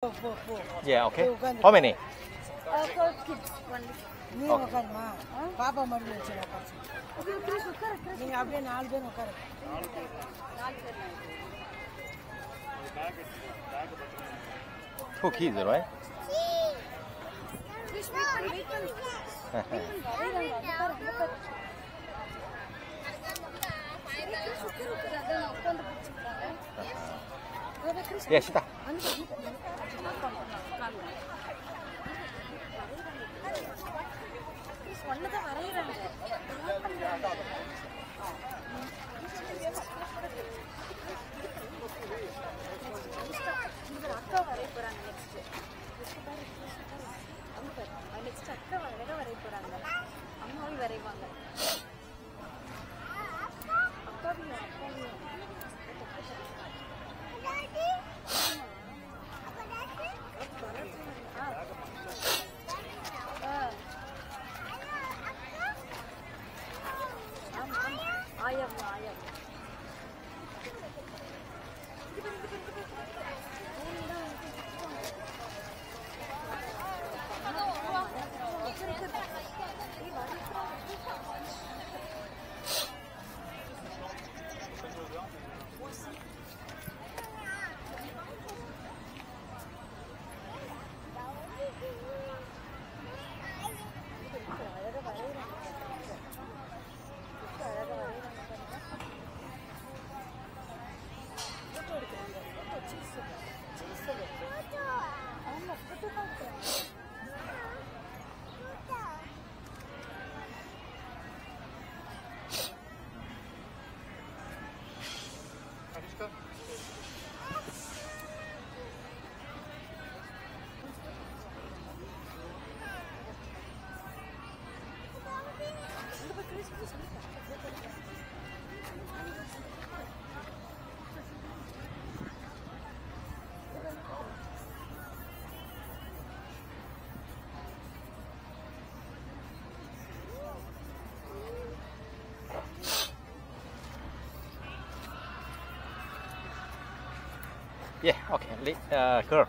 Four. Yeah, okay. How many? 4 kids. நீங்க உட்காருமா பாப்பா மடியில் வச்சுருக்கா நீங்க அப்படியே 4 பேர் உட்காரு 2 kids, right? Yeah, sit down. Yeah, okay. Girl.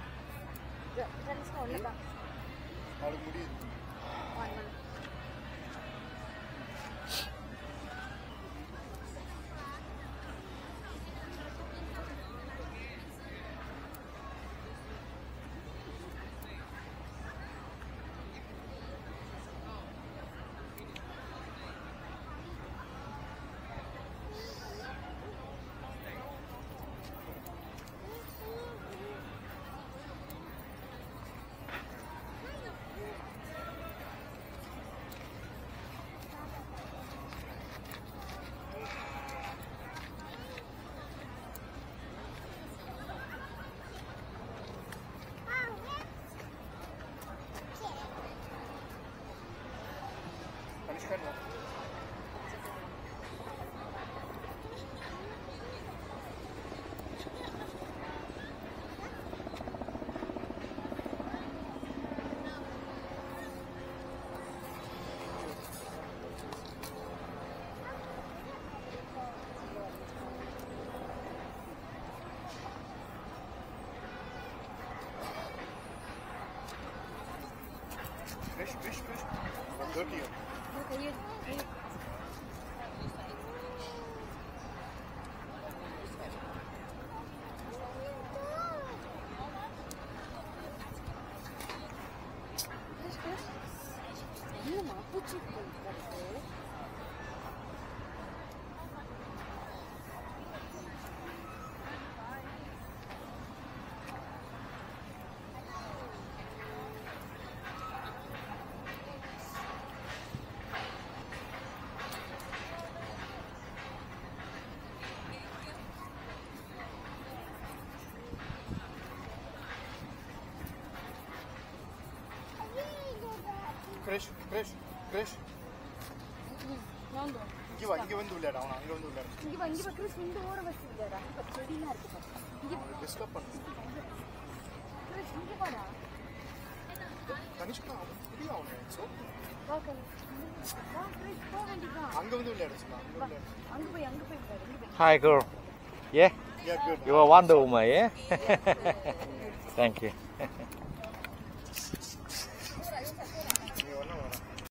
Fish. 130. Krish. இங்க வந்து விளையாடு அவனா இங்க வந்து விளையாடு இங்க கிறிஸ் இந்த ஓர வச்சு விளையாடு அங்க செடிலாம் இருக்கு பாரு இங்க டிஸ்டர்ப் பண்ணு கிறிஸ் இங்க பாடா கனிஷ்கா புரியா அவனே சோ ஓகே வா கிறிஸ் போ வேண்டியதா அங்க வந்து விளையாடு சொன்னா அங்க போய் விளையாடு Hi girl. Yeah? Yeah, good. You are Wonder Woman, yeah? Thank you.